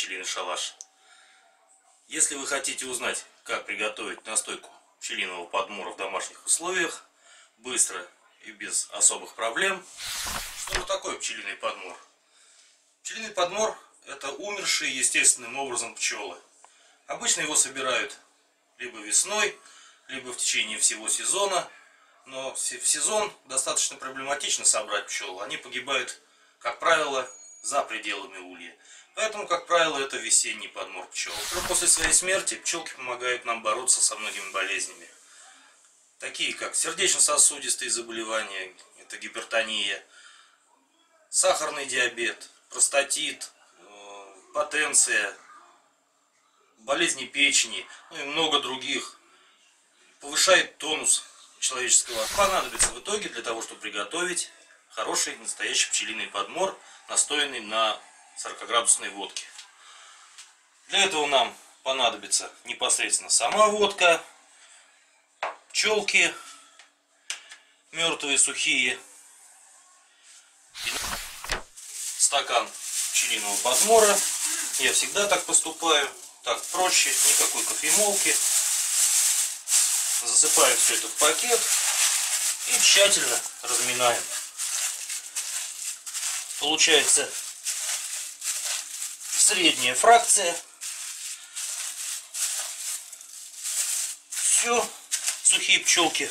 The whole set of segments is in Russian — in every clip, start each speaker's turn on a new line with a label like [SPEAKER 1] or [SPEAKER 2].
[SPEAKER 1] пчелиный шалаш. Если вы хотите узнать, как приготовить настойку пчелиного подмора в домашних условиях, быстро и без особых проблем, что же такое пчелиный подмор? Пчелиный подмор — это умершие естественным образом пчелы. Обычно его собирают либо весной, либо в течение всего сезона, но в сезон достаточно проблематично собрать пчел. Они погибают, как правило, за пределами улья. Поэтому, как правило, это весенний подмор пчел. Но после своей смерти пчелки помогают нам бороться со многими болезнями, такие как сердечно-сосудистые заболевания, это гипертония, сахарный диабет, простатит, потенция, болезни печени, ну и много других. Повышает тонус человеческого. Понадобится в итоге для того, чтобы приготовить хороший настоящий пчелиный подмор, настоянный на 40-градусной водке. Для этого нам понадобится непосредственно сама водка, пчелки мертвые, сухие, стакан пчелиного подмора. Я всегда так поступаю, так проще, никакой кофемолки. Засыпаем все это в пакет и тщательно разминаем. Получается средняя фракция. Все, сухие пчелки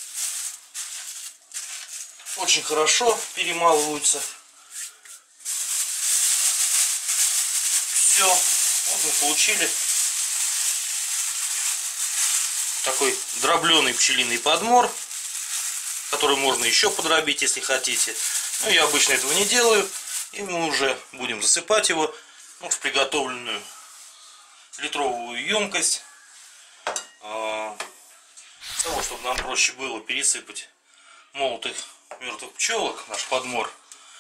[SPEAKER 1] очень хорошо перемалываются. Все, вот мы получили такой дробленый пчелиный подмор, который можно еще подробить, если хотите. Но я обычно этого не делаю, и мы уже будем засыпать его в приготовленную литровую емкость. Для того, чтобы нам проще было пересыпать молотых мертвых пчелок, наш подмор,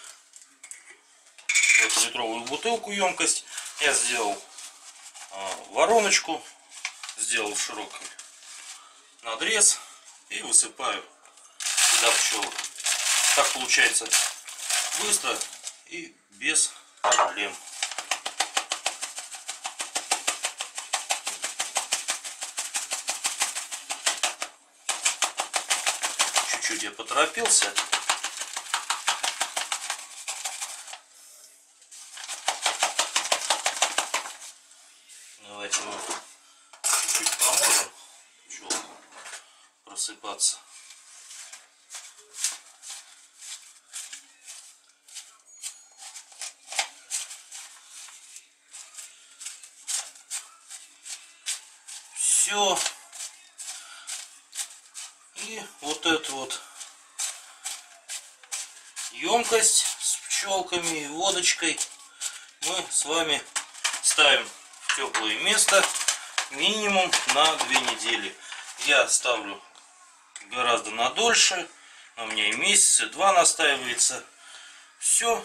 [SPEAKER 1] в эту литровую бутылку емкость, я сделал вороночку, сделал широкий надрез и высыпаю сюда пчелок. Так получается быстро и без проблем. Чуть-чуть я поторопился. Давайте мы чуть-чуть поможем пчелкам просыпаться. Все. И вот эту вот емкость с пчелками и водочкой мы с вами ставим в теплое место минимум на 2 недели. Я ставлю гораздо на дольше, у меня и месяц, и 2 настаивается. Все.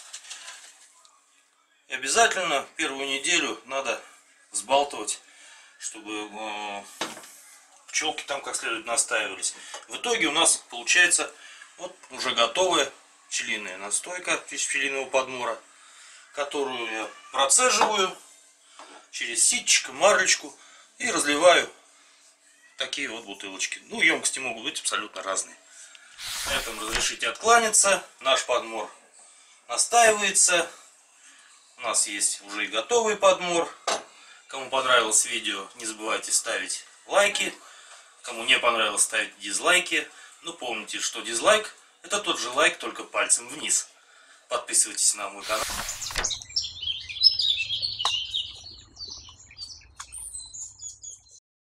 [SPEAKER 1] И обязательно первую неделю надо сбалтывать, чтобы пчелки там как следует настаивались. В итоге у нас получается вот уже готовая пчелиная настойка из пчелиного подмора, которую я процеживаю через ситечко, марлечку и разливаю в такие вот бутылочки. Ну, емкости могут быть абсолютно разные. На этом разрешите откланяться. Наш подмор настаивается. У нас есть уже и готовый подмор. Кому понравилось видео, не забывайте ставить лайки. Кому не понравилось, ставить дизлайки. Но помните, что дизлайк — это тот же лайк, только пальцем вниз. Подписывайтесь на мой канал.